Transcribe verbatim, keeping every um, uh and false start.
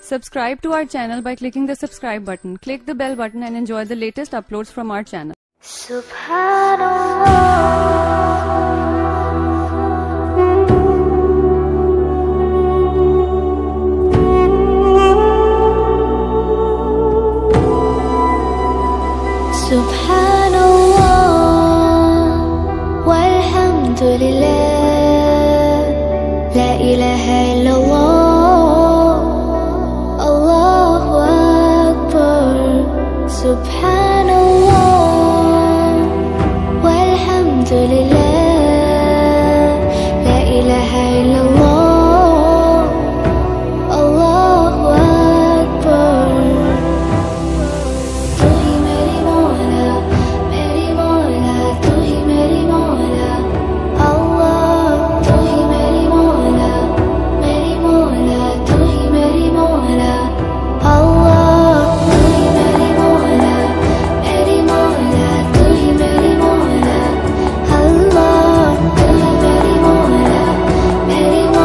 Subscribe to our channel by clicking the subscribe button. Click the bell button and enjoy the latest uploads from our channel. Subhanallah.